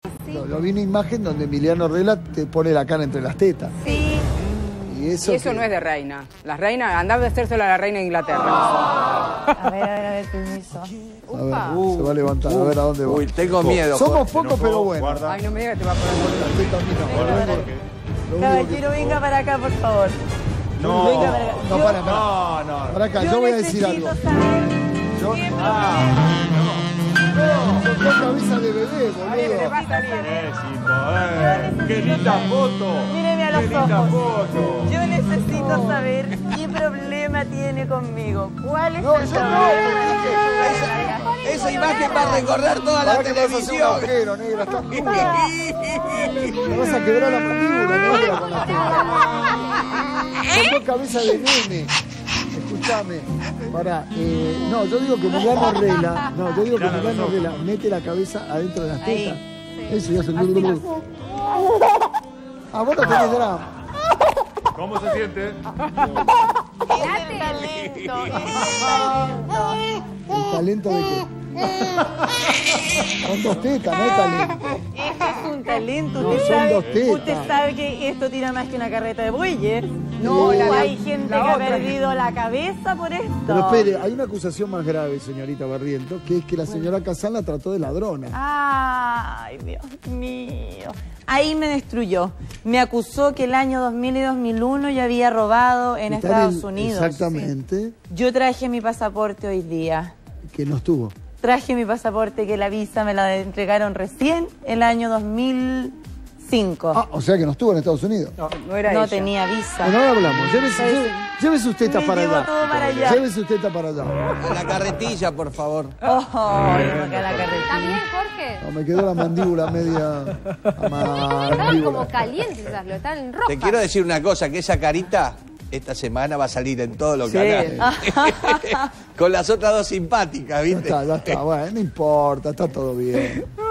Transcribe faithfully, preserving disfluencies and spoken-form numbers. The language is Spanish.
Sí. Lo, lo vi una imagen donde Emiliano Rela te pone la cara entre las tetas. Sí. Y eso, y eso que... no es de reina. Las reinas, andaba de hacérselo a la reina de Inglaterra. A ver, a ver, a ver, permiso. A ver, uh, se va a levantar, uh, a ver a dónde va. Uy, tengo miedo. Somos pocos, pero bueno. Ay, no me digas que te va a poner por la Caballero, venga para acá, por favor. No, venga para acá. No, yo, para, para. No, no. Para acá, yo, yo voy a decir algo. Saber Yo... qué Ah, no. Son dos cabezas de bebé, boludo. va a salir. Éxito, eh. Qué linda foto. Míreme a los Qué linda ojos. foto. Yo necesito saber qué problema tiene conmigo. ¿Cuál es No, el yo no, problema? Esa, esa imagen va a recorrer toda la Para que vas a hacer un televisión. agujero, negra, está dura. Me vas a quebrar la mandíbula, negra, con la teta. Son dos cabezas de nene. Escuchame, pará, eh, no, yo digo que Emiliano Rela, no, yo digo que Emiliano Rela mete la cabeza adentro de las tetas. Eso ya es el blub. Ah, vos no tenés drama. ¿Cómo se siente? Ese es talento, ese es talento. ¿El talento de qué? Son dos tetas, no hay talento. Este es un talento. No, usted, son sabe, dos tetas. usted sabe que esto tira más que una carreta de bueyes. No, Uh, la- la- hay gente la que ha otra. perdido la cabeza por esto. Pero espere, hay una acusación más grave, señorita Barriento, que es que la señora Casal la trató de ladrona. Ay, Dios mío. Ahí me destruyó. Me acusó que el año dos mil y dos mil uno yo había robado en Está Estados el- Unidos. Exactamente, Yo traje mi pasaporte hoy día. que no estuvo. Traje mi pasaporte, que la visa me la entregaron recién el año dos mil cinco. Ah, o sea que no estuvo en Estados Unidos. No, no era no ella. tenía visa. Bueno, ahora hablamos. Llévese, Sí. lleve- llévese usted esta Me para llevo allá. todo para allá. Llévese usted esta para allá. A la carretilla, por favor. Oh, acá la ¿Está carretilla. bien, Jorge? No, me quedó la mandíbula media... Estaban mandíbula. como calientes esas, lo están rojas. Te quiero decir una cosa, que esa carita esta semana va a salir en todos los Sí. canales. Con las otras dos simpáticas, Ya ¿viste? está, ya está. Bueno, no importa, está todo bien.